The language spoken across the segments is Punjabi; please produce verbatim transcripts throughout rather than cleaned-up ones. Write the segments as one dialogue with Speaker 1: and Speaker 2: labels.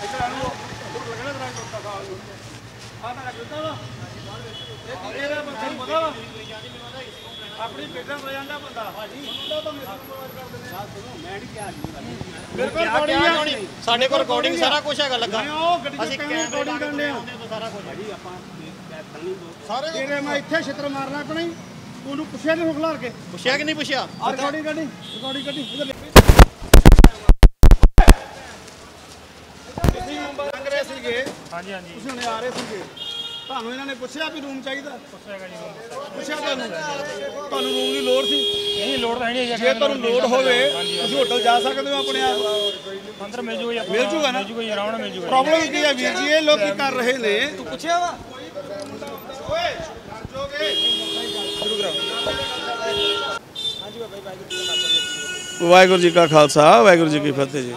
Speaker 1: अपनी बेटा को जाना बंदा
Speaker 2: ਸਾਡੇ ਕੋਲ ਰਿਕਾਰਡਿੰਗ ਸਾਰਾ ਕੁਝ ਹੈਗਾ ਲੱਗਾ
Speaker 1: ਅਸੀਂ ਰਿਕਾਰਡਿੰਗ ਕਰਨੇ ਆ ਸਾਰਾ ਕੁਝ ਭਾਜੀ ਆਪਾਂ ਸਾਰੇ ਜਿਹੜੇ ਮੈਂ ਇੱਥੇ ਛਿੱਤਰ ਮਾਰਨਾ ਕਿ ਨਹੀਂ ਉਹਨੂੰ ਪੁੱਛਿਆ ਨਹੀਂ ਖਲਾਰ ਕੇ
Speaker 2: ਪੁੱਛਿਆ ਕਿ ਨਹੀਂ ਪੁੱਛਿਆ
Speaker 1: ਰਿਕਾਰਡਿੰਗ ਕਰਨੀ ਰਿਕਾਰਡਿੰਗ ਕਰਨੀ ਇਧਰ ਤੁਸੀਂ ਮੰਗ ਰਹੇ ਸੀਗੇ ਹਾਂਜੀ ਹਾਂਜੀ ਤੁਸੀਂ ਹੁਣੇ ਆ ਰਹੇ ਸੀਗੇ ਤੁਹਾਨੂੰ ਇਹਨਾਂ ਨੇ ਪੁੱਛਿਆ ਵੀ ਰੂਮ ਚਾਹੀਦਾ ਪੁੱਛਿਆਗਾ ਜੀ ਪੁੱਛਿਆ ਤੁਹਾਨੂੰ ਤੁਹਾਨੂੰ ਰੂਮ ਦੀ ਲੋੜ ਸੀ
Speaker 2: ਨਹੀਂ ਲੋੜ ਤਾਂ ਨਹੀਂ
Speaker 1: ਜੇ ਤੁਹਾਨੂੰ ਲੋੜ ਹੋਵੇ ਤੁਸੀਂ ਹੋਟਲ ਜਾ ਸਕਦੇ ਹੋ ਆਪਣੇ ਆਪ
Speaker 2: ਅੰਦਰ ਮਿਲ ਜੂਗਾ
Speaker 1: ਮਿਲ ਜੂਗਾ ਨਾ
Speaker 2: ਮਿਲ ਜੂਗਾ ਆਰਾਮ ਨਾਲ ਮਿਲ ਜੂਗਾ
Speaker 1: ਪ੍ਰੋਬਲਮ ਕੀ ਹੈ ਵੀਰ ਜੀ ਇਹ ਲੋਕ ਕੀ ਕਰ ਰਹੇ ਨੇ ਤੂੰ ਪੁੱਛਿਆ ਵਾ ਓਏ ਜੋਗੇ ਸ਼ੁਰੂ ਕਰਾਓ ਹਾਂਜੀ ਬਾਬਾ ਜੀ ਵਾਹਿਗੁਰੂ ਜੀ ਕਾ ਖਾਲਸਾ ਵਾਹਿਗੁਰੂ ਜੀ ਕੀ ਫਤਿਹ ਜੀ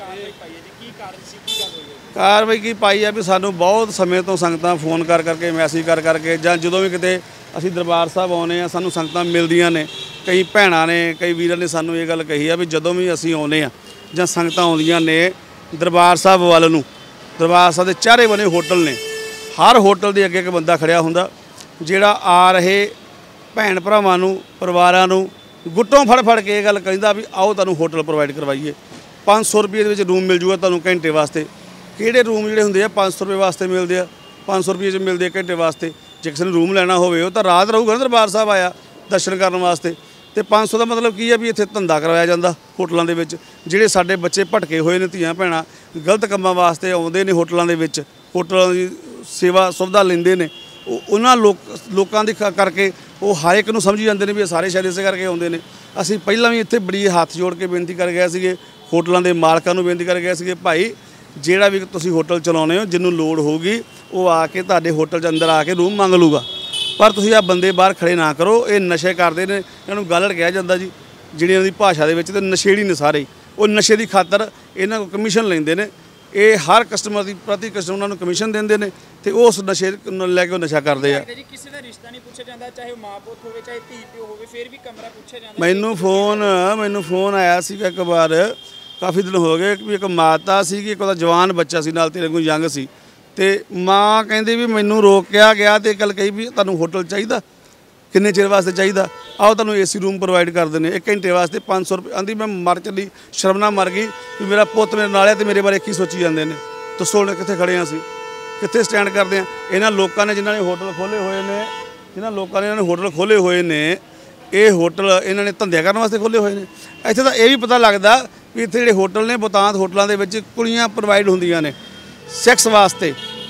Speaker 1: ਕਾਰਵਾਈ ਕੀ ਪਾਈ ਹੈ ਵੀ ਸਾਨੂੰ ਬਹੁਤ ਸਮੇਂ ਤੋਂ ਸੰਗਤਾਂ ਫੋਨ ਕਰ ਕਰਕੇ ਮੈਸੇਜ ਕਰ ਕਰਕੇ ਜਾਂ ਜਦੋਂ ਵੀ ਕਿਤੇ ਅਸੀਂ ਦਰਬਾਰ ਸਾਹਿਬ ਆਉਂਦੇ ਆ ਸਾਨੂੰ ਸੰਗਤਾਂ ਮਿਲਦੀਆਂ ਨੇ ਕਈ ਭੈਣਾਂ ਨੇ ਕਈ ਵੀਰਾਂ ਨੇ ਸਾਨੂੰ ਇਹ ਗੱਲ ਕਹੀ ਆ ਵੀ ਜਦੋਂ ਵੀ ਅਸੀਂ ਆਉਂਦੇ ਆ ਜਾਂ ਸੰਗਤਾਂ ਆਉਂਦੀਆਂ ਨੇ ਦਰਬਾਰ ਸਾਹਿਬ ਵੱਲ ਨੂੰ ਦਰਬਾਰ ਸਾਹਿਬ ਦੇ ਚਾਰੇ ਬਨੇ ਹੋਟਲ ਨੇ ਹਰ ਹੋਟਲ ਦੇ ਅੱਗੇ ਇੱਕ ਬੰਦਾ ਖੜਿਆ ਹੁੰਦਾ ਜਿਹੜਾ ਆ ਰਹੇ ਭੈਣ ਭਰਾਵਾਂ ਨੂੰ ਪਰਿਵਾਰਾਂ ਨੂੰ ਗੁੱਟੋਂ ਫੜ ਫੜ ਕੇ ਇਹ ਗੱਲ ਕਹਿੰਦਾ ਵੀ ਆਓ ਤੁਹਾਨੂੰ ਹੋਟਲ ਪ੍ਰੋਵਾਈਡ ਕਰਵਾਈਏ ਪੰਜ ਸੌ ਰੁਪਏ ਦੇ ਵਿੱਚ ਰੂਮ ਮਿਲ ਜੂਗਾ ਤੁਹਾਨੂੰ ਘੰਟੇ ਵਾਸਤੇ ਕਿਹੜੇ ਰੂਮ ਜਿਹੜੇ ਹੁੰਦੇ ਆ ਪੰਜ ਸੌ ਰੁਪਏ ਵਾਸਤੇ ਮਿਲਦੇ ਆ ਪੰਜ ਸੌ ਰੁਪਏ 'ਚ ਮਿਲਦੇ ਘੰਟੇ ਵਾਸਤੇ ਜੇ ਕਿਸੇ ਨੂੰ ਰੂਮ ਲੈਣਾ ਹੋਵੇ ਉਹ ਤਾਂ ਰਾਤ ਰਹੂਗਾ ਨਾ ਦਰਬਾਰ ਸਾਹਿਬ ਆਇਆ ਦਰਸ਼ਨ ਕਰਨ ਵਾਸਤੇ ਤੇ ਪੰਜ ਸੌ ਦਾ ਮਤਲਬ ਕੀ ਹੈ ਵੀ ਇੱਥੇ ਧੰਦਾ ਕਰਵਾਇਆ ਜਾਂਦਾ ਹੋਟਲਾਂ ਦੇ ਵਿੱਚ ਜਿਹੜੇ ਸਾਡੇ ਬੱਚੇ ਭਟਕੇ ਹੋਏ ਨੇ ਧੀਆਂ ਭੈਣਾਂ ਗਲਤ ਕੰਮਾਂ ਵਾਸਤੇ ਆਉਂਦੇ ਨੇ ਹੋਟਲਾਂ ਦੇ ਵਿੱਚ ਹੋਟਲਾਂ ਦੀ ਸੇਵਾ ਸੁਵਿਧਾ ਲੈਂਦੇ ਨੇ ਉਹ ਉਹਨਾਂ ਲੋਕ ਲੋਕਾਂ ਦੀ ਕਰਕੇ ਉਹ ਹਰ ਇੱਕ ਨੂੰ ਸਮਝੀ ਜਾਂਦੇ ਨੇ ਵੀ ਇਹ ਸਾਰੇ ਸ਼ਾਇਦ ਇਸੇ ਕਰਕੇ ਆਉਂਦੇ ਨੇ ਅਸੀਂ ਪਹਿਲਾਂ ਵੀ ਇੱਥੇ ਬੜੀ ਹੱਥ ਜੋੜ ਕੇ ਬੇਨਤੀ ਕਰ ਗਏ ਸੀਗੇ ਹੋਟਲਾਂ ਦੇ ਮਾਲਕਾਂ ਨੂੰ ਬੇਨਤੀ ਕਰ ਗਏ ਸੀਗੇ ਭਾਈ ਜਿਹੜਾ ਵੀ ਤੁਸੀਂ ਹੋਟਲ ਚਲਾਉਂਦੇ ਹੋ ਜਿਹਨੂੰ ਲੋੜ ਹੋਊਗੀ ਉਹ ਆ ਕੇ ਤੁਹਾਡੇ ਹੋਟਲ 'ਚ ਅੰਦਰ ਆ ਕੇ ਰੂਮ ਮੰਗ ਲੂਗਾ ਪਰ ਤੁਸੀਂ ਆ ਬੰਦੇ ਬਾਹਰ ਖੜੇ ਨਾ ਕਰੋ ਇਹ ਨਸ਼ੇ ਕਰਦੇ ਨੇ ਇਹਨਾਂ ਨੂੰ ਗਾਲੜ ਕਿਹਾ ਜਾਂਦਾ ਜੀ ਜਿਹੜੀ ਇਹਨਾਂ ਦੀ ਭਾਸ਼ਾ ਦੇ ਵਿੱਚ ਤੇ ਨਸ਼ੇੜੀ ਨੇ ਸਾਰੇ ਉਹ ਨਸ਼ੇ ਦੀ ਖਾਤਰ ਇਹਨਾਂ ਕੋਲ ਕਮਿਸ਼ਨ ਲੈਂਦੇ ਨੇ ਇਹ ਹਰ ਕਸਟਮਰ ਦੀ ਪ੍ਰਤੀ ਕਸਟਮਰ ਉਹਨਾਂ ਨੂੰ ਕਮਿਸ਼ਨ ਦਿੰਦੇ ਨੇ ਤੇ ਉਸ ਨਸ਼ੇ ਨੂੰ ਲੈ ਕੇ ਉਹ ਨਸ਼ਾ ਕਰਦੇ ਆ
Speaker 3: ਜੀ ਕਿਸੇ ਦਾ ਰਿਸ਼ਤਾ ਨਹੀਂ ਪੁੱਛਿਆ ਜਾਂਦਾ ਚਾਹੇ ਮਾਂ ਪੁੱਤ ਹੋਵੇ ਚਾਹੇ ਧੀ ਪਿਓ ਹੋਵੇ ਫਿਰ ਵੀ ਕਮਰਾ ਪੁੱਛਿਆ ਜਾਂਦਾ
Speaker 1: ਮੈਨੂੰ ਫੋਨ ਮੈਨੂੰ ਫੋਨ ਆਇਆ ਸੀਗਾ ਇੱਕ ਵਾਰ ਕਾਫੀ ਦਿਨ ਹੋ ਗਏ ਵੀ ਇੱਕ ਮਾਤਾ ਸੀਗੀ ਇੱਕ ਉਹਦਾ ਜਵਾਨ ਬੱਚਾ ਸੀ ਨਾਲ ਤੇਰੇ ਕੋਲ ਯੰਗ ਸੀ ਤੇ ਮਾਂ ਕਹਿੰਦੀ ਵੀ ਮੈਨੂੰ ਰੋਕਿਆ ਗਿਆ ਤੇ ਗੱਲ ਕਹੀ ਵੀ ਤੁਹਾਨੂੰ ਹੋਟਲ ਚਾਹੀਦਾ ਕਿੰਨੇ ਚਿਰ ਵਾਸਤੇ ਚਾਹੀਦਾ ਆਓ ਤੁਹਾਨੂੰ ਏਸੀ ਰੂਮ ਪ੍ਰੋਵਾਈਡ ਕਰਦੇ ਨੇ ਇੱਕ ਘੰਟੇ ਵਾਸਤੇ ਪੰਜ ਸੌ ਰੁਪਏ ਆਂਦੀ ਮੈਂ ਮਰ ਚੱਲੀ ਸ਼ਰਮ ਨਾਲ ਮਰ ਗਈ ਵੀ ਮੇਰਾ ਪੁੱਤ ਮੇਰੇ ਨਾਲ ਹੈ ਤੇ ਮੇਰੇ ਬਾਰੇ ਕੀ ਸੋਚੀ ਜਾਂਦੇ ਨੇ ਦੱਸੋ ਹੁਣ ਕਿੱਥੇ ਖੜੇ ਹਾਂ ਅਸੀਂ ਕਿੱਥੇ ਸਟੈਂਡ ਕਰਦੇ ਹਾਂ ਇਹਨਾਂ ਲੋਕਾਂ ਨੇ ਜਿਨ੍ਹਾਂ ਨੇ ਹੋਟਲ ਖੋਲ੍ਹੇ ਹੋਏ ਨੇ ਜਿਨ੍ਹਾਂ ਲੋਕਾਂ ਨੇ ਇਹਨਾਂ ਨੇ ਹੋਟਲ ਖੋਲ੍ਹੇ ਹੋਏ ਨੇ ਇਹ ਹੋਟਲ ਇਹਨਾਂ ਨੇ ਧੰਦੇ ਕਰਨ ਵਾਸਤੇ ਖੋਲ੍ਹੇ ਹੋਏ ਨੇ ਇੱਥੇ ਤਾਂ ਇਹ ਵੀ ਪਤਾ ਲੱਗਦਾ ਵੀ ਇੱਥੇ ਜਿਹੜੇ ਹੋਟਲ ਨੇ ਬਹੁਤਾਂਤ ਹੋਟਲਾਂ ਦੇ ਵਿੱਚ ਕੁੜੀਆਂ ਪ੍ਰੋਵਾਈਡ ਹੁੰਦੀਆਂ ਨੇ ਸੈਕਸ ਵਾਸਤੇ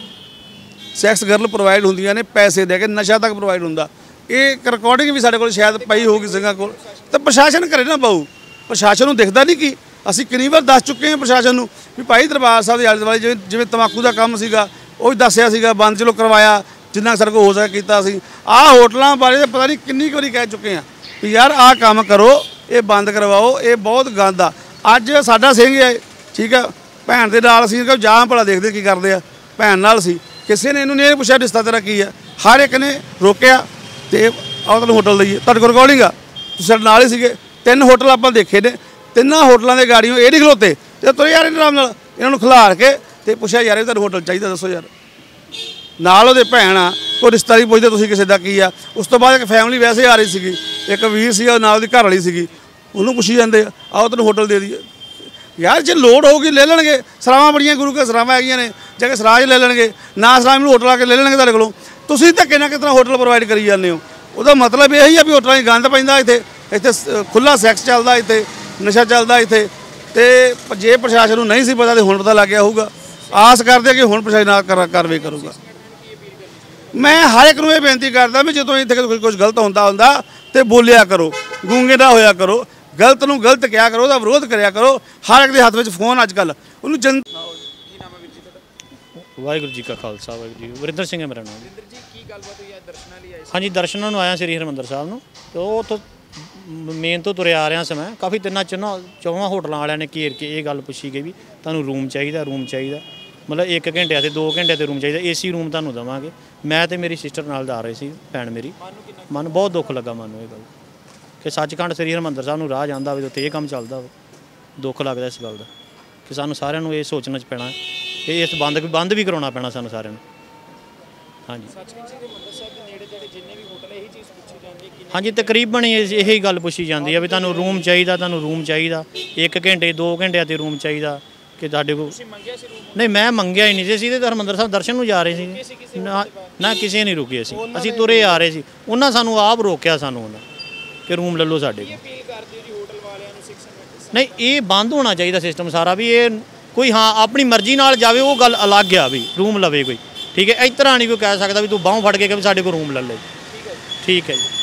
Speaker 1: ਸੈਕਸ ਗਰਲ ਪ੍ਰੋਵਾਈਡ ਹੁੰਦੀਆਂ ਨੇ ਪੈਸੇ ਦੇ ਕੇ ਨਸ਼ਾ ਤੱਕ ਪ੍ਰੋਵਾਈਡ ਹੁੰਦਾ ਇਹ ਰਿਕਾਰਡਿੰਗ ਵੀ ਸਾਡੇ ਕੋਲ ਸ਼ਾਇਦ ਪਈ ਹੋਊਗੀ ਸਿੰਘਾਂ ਕੋਲ ਤਾਂ ਪ੍ਰਸ਼ਾਸਨ ਕਰੇ ਨਾ ਪਾਊ ਪ੍ਰਸ਼ਾਸਨ ਨੂੰ ਦਿਖਦਾ ਨਹੀਂ ਕਿ ਅਸੀਂ ਕਿੰਨੀ ਵਾਰ ਦੱਸ ਚੁੱਕੇ ਹਾਂ ਪ੍ਰਸ਼ਾਸਨ ਨੂੰ ਵੀ ਭਾਈ ਦਰਬਾਰ ਸਾਹਿਬ ਦੇ ਆਲੇ ਦੁਆਲੇ ਜਿਵੇਂ ਜਿਵੇਂ ਤੰਬਾਕੂ ਦਾ ਕੰਮ ਸੀਗਾ ਉਹ ਵੀ ਦੱਸਿਆ ਸੀਗਾ ਬੰਦ ਚਲੋ ਕਰਵਾਇਆ ਜਿੰਨਾ ਸਾਡੇ ਕੋਲ ਹੋ ਸਕਿਆ ਕੀਤਾ ਸੀ ਆਹ ਹੋਟਲਾਂ ਬਾਰੇ ਤਾਂ ਪਤਾ ਨਹੀਂ ਕਿੰਨੀ ਕੁ ਵਾਰੀ ਕਹਿ ਚੁੱਕੇ ਹਾਂ ਵੀ ਯਾਰ ਆਹ ਕੰਮ ਕਰੋ ਇਹ ਬੰਦ ਕਰਵਾਓ ਇਹ ਬਹੁਤ ਗੰਦ ਆ ਅੱਜ ਸਾਡਾ ਸਿੰਘ ਹੈ ਠੀਕ ਆ ਭੈਣ ਦੇ ਨਾਲ ਅਸੀਂ ਜਾਂ ਭਲਾ ਦੇਖਦੇ ਕੀ ਕਰਦੇ ਆ ਭੈਣ ਨਾਲ ਸੀ ਕਿਸੇ ਨੇ ਇਹਨੂੰ ਨਹੀਂ ਪੁੱਛਿਆ ਰਿਸ਼ਤਾ ਤੇਰਾ ਕੀ ਆ ਹਰ ਇੱਕ ਨੇ ਰੋਕਿਆ ਤੇ ਆਓ ਤੁਹਾਨੂੰ ਹੋਟਲ ਦਈਏ ਤੁਹਾਡੇ ਕੋਲ ਰਿਕਾਰਡਿੰਗ ਆ ਤੁਸੀਂ ਸਾਡੇ ਨਾਲ ਹੀ ਸੀਗੇ ਤਿੰਨ ਹੋਟਲ ਆਪਾਂ ਦੇਖੇ ਨੇ ਤਿੰਨਾਂ ਹੋਟਲਾਂ ਦੇ ਗਾੜੀਆਂ ਇਹ ਨਹੀਂ ਖਲੋਤੇ ਤੇ ਤੁਰੇ ਯਾਰ ਇਹਨਾਂ ਨਾਲ ਇਹਨਾਂ ਨੂੰ ਖਿਲਾਰ ਕੇ ਤੇ ਪੁੱਛਿਆ ਯਾਰ ਇਹ ਤੁਹਾਨੂੰ ਹੋਟਲ ਚਾਹੀਦਾ ਦੱਸੋ ਯਾਰ ਨਾਲ ਉਹਦੇ ਭੈਣ ਆ ਕੋਈ ਰਿਸ਼ਤਾ ਨਹੀਂ ਪੁੱਛਦੇ ਤੁਸੀਂ ਕਿਸੇ ਦਾ ਕੀ ਆ ਉਸ ਤੋਂ ਬਾਅਦ ਇੱਕ ਫੈਮਿਲੀ ਵੈਸੇ ਆ ਰਹੀ ਸੀਗੀ ਇੱਕ ਵੀਰ ਸੀਗਾ ਨਾਲ ਦੀ ਘਰ ਵਾਲੀ ਸੀਗੀ ਉਹਨੂੰ ਪੁੱਛੀ ਜਾਂਦੇ ਆ ਆਓ ਤੈਨੂੰ ਹੋਟਲ ਦੇ ਦਈਏ ਯਾਰ ਜੇ ਲੋੜ ਹੋਊਗੀ ਲੈ ਲੈਣਗੇ ਸਰਾਵਾਂ ਬੜੀਆਂ ਗੁਰੂ ਕੇ ਸਰਾਵਾਂ ਹੈਗੀਆਂ ਨੇ ਜਾ ਕੇ ਸਰਾਜ ਲੈ ਲੈਣਗੇ ਨਾ ਸਰਾਜ ਨੂੰ ਹੋਟਲ ਆ ਕੇ ਲੈ ਲੈਣਗੇ ਤੁਹਾਡੇ ਕੋਲੋਂ ਤੁਸੀਂ ਧੱਕੇ ਨਾਲ ਕਿਸ ਤਰ੍ਹਾਂ ਹੋਟਲ ਪ੍ਰੋਵਾਈਡ ਕਰੀ ਜਾਂਦੇ ਹੋ ਉਹਦਾ ਮਤਲਬ ਇਹ ਹੀ ਆ ਵੀ ਹੋਟਲਾਂ 'ਚ ਗੰਦ ਪੈਂਦਾ ਇੱਥੇ ਇੱਥੇ ਖੁੱਲ੍ਹਾ ਸੈਕਸ ਚੱਲਦਾ ਇੱਥੇ ਨਸ਼ਾ ਚੱਲਦਾ ਇੱਥੇ ਤੇ ਜੇ ਪ੍ਰਸ਼ਾਸਨ ਨੂੰ ਨਹੀਂ ਸੀ ਪਤਾ ਤੇ ਹੁਣ ਪਤਾ ਲੱਗ ਗਿਆ ਹੋਊਗਾ ਆਸ ਕਰਦੇ ਕਿ ਹੁਣ ਪ੍ਰਸ਼ਾਸਨ ਨਾਲ ਕਾਰਵਾਈ ਕਰੂਗਾ ਮੈਂ ਹਰ ਇੱਕ ਨੂੰ ਇਹ ਬੇਨਤੀ ਕਰਦਾ ਵੀ ਜਦੋਂ ਇੱਥੇ ਕੁਝ ਗਲਤ ਹੁੰਦਾ ਹੁੰਦਾ ਤੇ ਬੋਲਿਆ ਕਰੋ ਗੂੰਗੇ ਨਾ ਹੋਇਆ ਕਰੋ ਗਲਤ ਨੂੰ ਗਲਤ ਕਿਹਾ ਕਰੋ ਉਹਦਾ ਵਿਰੋਧ ਕਰਿਆ ਕਰੋ ਹਰ ਇੱਕ ਦੇ ਹੱਥ ਵਿੱਚ ਫੋਨ ਅੱਜ ਕੱਲ੍ਹ ਉਹਨੂੰ ਜਨ
Speaker 2: ਵਾਹਿਗੁਰੂ ਜੀ ਕਾ ਖਾਲਸਾ ਵਾਹਿਗੁਰੂ ਜੀ ਵਰਿੰਦਰ ਸਿੰਘ ਹੈ ਮੇਰਾ ਨਾਮ
Speaker 3: ਵਰਿੰਦਰ ਜੀ ਕੀ ਗੱਲਬਾਤ ਹੋਈ ਹੈ ਦਰਸ਼ਨਾਂ ਲਈ ਆਏ
Speaker 2: ਹਾਂਜੀ ਦਰਸ਼ਨਾਂ ਨੂੰ ਆਇਆ ਸ੍ਰੀ ਹਰਿਮੰਦਰ ਸਾਹਿਬ ਨੂੰ ਤੇ ਉਹ ਉੱਥੋਂ ਮੇਨ ਤੋਂ ਤੁਰਿਆ ਆ ਰਿਹਾ ਸੀ ਮੈਂ ਕਾਫੀ ਤਿੰਨਾਂ ਚੌਹਾਂ ਚੌਹਾਂ ਹੋਟਲਾਂ ਵਾਲਿਆਂ ਨੇ ਘੇਰ ਕੇ ਇਹ ਗੱਲ ਪੁੱਛੀ ਗਈ ਵੀ ਤੁਹਾਨੂੰ ਰੂਮ ਚਾਹੀਦਾ ਰੂਮ ਚਾਹੀਦਾ ਮਤਲਬ ਇੱਕ ਘੰਟੇ ਤੇ ਦੋ ਘੰਟੇ ਤੇ ਰੂਮ ਚਾਹੀਦਾ ਏ ਸੀ ਰੂਮ ਤੁਹਾਨੂੰ ਦੇਵਾਂਗੇ ਮੈਂ ਤੇ ਮੇਰੀ ਸਿਸਟਰ ਨਾਲ ਜਾ ਰਹੇ ਸੀ ਭੈਣ ਮੇਰੀ ਮਨ ਬਹੁਤ ਦੁੱਖ ਲੱਗਾ ਮੈਨੂੰ ਇਹ ਗੱਲ ਕਿ ਸੱਚਖੰਡ ਸ੍ਰੀ ਹਰਿਮੰਦਰ ਸਾਹਿਬ ਨੂੰ ਰਾਹ ਜਾਂਦਾ ਹੋਵੇ ਉੱਥੇ ਇਹ ਕੰਮ ਚੱਲਦਾ ਹੋਵੇ ਦੁੱਖ ਲੱਗਦਾ ਇਸ ਗੱਲ ਦਾ ਕਿ ਸਾਨੂੰ ਸਾਰਿਆਂ ਨੂੰ ਇਹ ਸੋਚਣਾ ਚ ਪੈਣਾ ਇਹ ਇਸ ਬੰਦ ਬੰਦ ਵੀ ਕਰਾਉਣਾ ਪੈਣਾ ਸਾਨੂੰ ਸਾਰਿਆਂ ਨੂੰ। ਹਾਂਜੀ
Speaker 3: ਸੱਚਖੰਡ ਸ੍ਰੀ ਹਰਿਮੰਦਰ ਸਾਹਿਬ ਦੇ ਨੇੜੇ ਜਿਹੜੇ ਜਿੰਨੇ ਵੀ ਹੋਟਲ ਇਹੀ ਚੀਜ਼ ਪੁੱਛੀ ਜਾਂਦੀ ਹੈ ਕਿ
Speaker 2: ਹਾਂਜੀ ਤਕਰੀਬਨ ਇਹ ਇਹੀ ਗੱਲ ਪੁੱਛੀ ਜਾਂਦੀ ਆ ਵੀ ਤੁਹਾਨੂੰ ਰੂਮ ਚਾਹੀਦਾ, ਤੁਹਾਨੂੰ ਰੂਮ ਚਾਹੀਦਾ, ਇੱਕ ਘੰਟੇ ਦੋ ਘੰਟਿਆਂ ਤੇ ਰੂਮ ਚਾਹੀਦਾ ਕਿ ਤੁਹਾਡੇ ਕੋਲ।
Speaker 3: ਤੁਸੀਂ ਮੰਗਿਆ ਸੀ ਰੂਮ?
Speaker 2: ਨਹੀਂ ਮੈਂ ਮੰਗਿਆ ਹੀ ਨਹੀਂ ਸੀ, ਅਸੀਂ ਤੇ ਹਰਿਮੰਦਰ ਸਾਹਿਬ ਦਰਸ਼ਨ ਨੂੰ ਜਾ ਰਹੇ ਸੀ ਨਾ ਨਾ ਕਿਸੇ ਨਹੀਂ ਰੁਕੇ, ਅਸੀਂ ਅਸੀਂ ਤੁਰੇ ਆ ਰਹੇ ਸੀ, ਉਹਨਾਂ ਸਾਨੂੰ ਆਪ ਰੋਕਿਆ ਸਾਨੂੰ ਉਹਨਾਂ ਕਿ ਰੂਮ ਲੈ ਲਓ ਸਾਡੇ ਕੋਲ।
Speaker 3: ਅਪੀਲ ਕਰਦੇ ਹੋ ਜੀ ਹੋਟਲ ਵਾਲਿਆਂ ਨੂੰ ਸਿੱਖ ਸੰਗਤ?
Speaker 2: ਨਹੀਂ ਇਹ ਬੰਦ ਹੋਣਾ ਚਾਹੀਦਾ ਸਿਸਟਮ ਸਾਰਾ ਵੀ ਇਹ ਕੋਈ ਹਾਂ ਆਪਣੀ ਮਰਜ਼ੀ ਨਾਲ ਜਾਵੇ ਉਹ ਗੱਲ ਅਲੱਗ ਆ ਵੀ ਰੂਮ ਲਵੇ ਕੋਈ, ਠੀਕ ਹੈ। ਇਸ ਤਰ੍ਹਾਂ ਨਹੀਂ ਕੋਈ ਕਹਿ ਸਕਦਾ ਵੀ ਤੂੰ ਬਾਹੋਂ ਫੜ ਕੇ ਕਿ ਸਾਡੇ ਕੋਲ ਰੂਮ ਲੈ ਲੈ। ਠੀਕ ਹੈ ਜੀ।